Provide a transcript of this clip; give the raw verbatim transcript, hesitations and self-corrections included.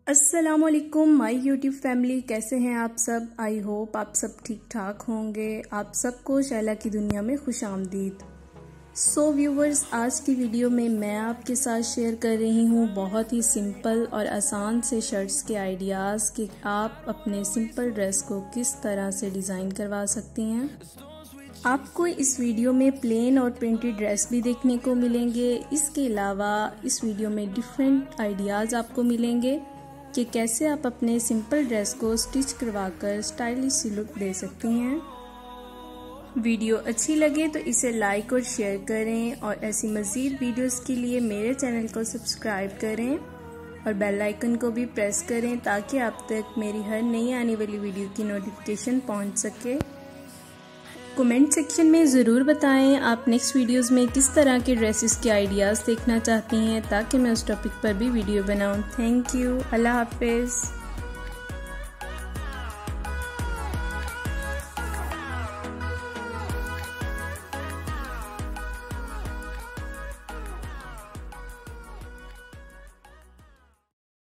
अस्सलामुअलैकुम my YouTube family, कैसे हैं आप सब। आई होप आप सब ठीक ठाक होंगे। आप सबको शैला की दुनिया में खुश आमदीद। सो व्यूवर्स, आज की वीडियो में मैं आपके साथ शेयर कर रही हूँ बहुत ही सिंपल और आसान से शर्ट्स के आइडियाज़ कि आप अपने सिंपल ड्रेस को किस तरह से डिज़ाइन करवा सकती हैं। आपको इस वीडियो में प्लेन और प्रिंटेड ड्रेस भी देखने को मिलेंगे। इसके अलावा इस वीडियो में डिफरेंट आइडियाज़ आपको मिलेंगे कि कैसे आप अपने सिंपल ड्रेस को स्टिच करवाकर स्टाइलिश सी लुक दे सकती हैं। वीडियो अच्छी लगे तो इसे लाइक और शेयर करें और ऐसी मज़ीद वीडियोस के लिए मेरे चैनल को सब्सक्राइब करें और बेल आइकन को भी प्रेस करें ताकि आप तक मेरी हर नई आने वाली वीडियो की नोटिफिकेशन पहुंच सके। कमेंट सेक्शन में ज़रूर बताएं आप नेक्स्ट वीडियोस में किस तरह के ड्रेसेस के आइडियाज़ देखना चाहती हैं ताकि मैं उस टॉपिक पर भी वीडियो बनाऊं। Thank you. अल्लाह हाफिज़।